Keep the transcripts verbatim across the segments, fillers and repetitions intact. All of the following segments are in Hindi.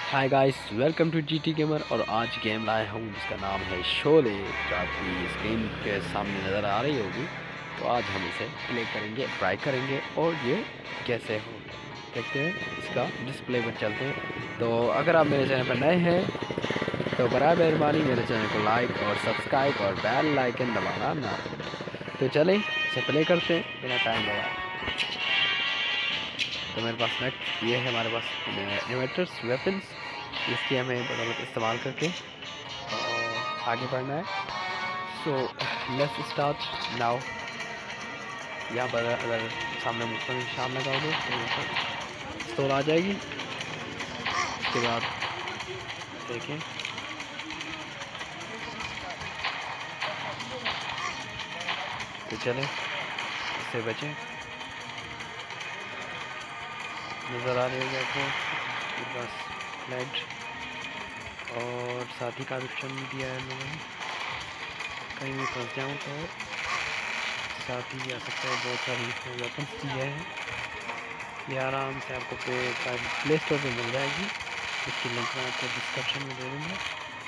Hi guys, welcome to GT gamer. और आज गेम लाया हूँ जिसका नाम है शोले, जो आपकी स्क्रीन के सामने नज़र आ रही होगी। तो आज हम इसे प्ले करेंगे, ट्राई करेंगे और ये कैसे हो देखते हैं। इसका डिस्प्ले पर चलते हैं। तो अगर आप मेरे चैनल पर नए हैं तो बराए मेहरबानी मेरे चैनल को लाइक और सब्सक्राइब और बेल लाइकन दबाना ना। तो चलें इसे प्ले करते हैं बिना टाइम लगाए। तो मेरे पास नेक्स्ट ये है, हमारे पास इन्वर्टर्स वेपन्स, इसकी हमें बदौलत इस्तेमाल करके और आगे बढ़ना है। So let's start now. यहाँ पर अगर सामने मुझ पर निशान लगाओगे तो यहाँ पर स्टोर आ जाएगी। उसके बाद देखें, तो चलें इससे बचें। नज़र आ रही होगी आपको बस फ्लैग, और साथ ही का ऑप्शन भी दिया है लोगों ने, कहीं भी फंस जाऊँ तो साथ ही आ सकता है। बहुत सारी इसमें वेपन्स दिए हैं, ये आराम से आपको पे प्ले स्टोर पर मिल जाएगी। इसकी लिंक मैं आपको डिस्क्रिप्शन में दे दूँगा।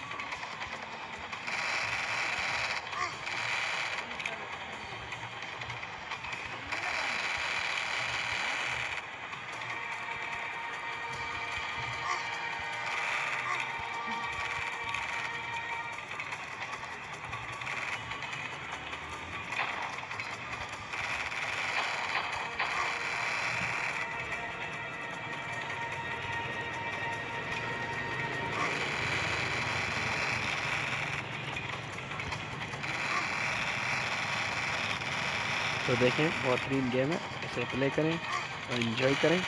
तो देखें, बेहतरीन गेम है, इसे प्ले करें और इन्जॉय करें।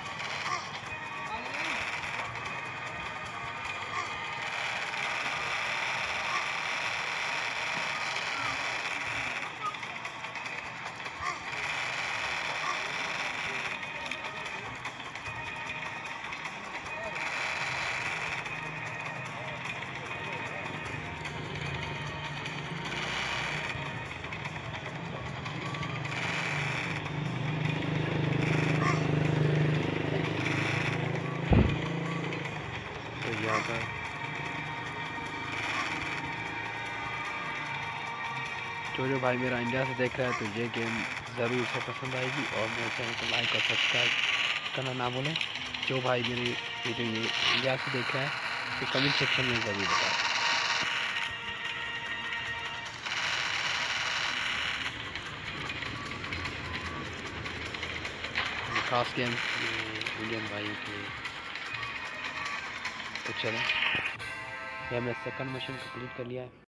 ज़्यादा जो जो भाई मेरा इंडिया से देख रहा है तो ये गेम ज़रूर से पसंद आएगी। और मेरे चैनल को लाइक और सब्सक्राइब करना ना भूलें। जो भाई मेरी वीडियो ये इंडिया से देख रहा है तो कमेंट सेक्शन में ज़रूर बताएं। खास गेम इंडियन भाई की। तो चलें, ये हमने सेकंड मशीन कंप्लीट कर लिया है।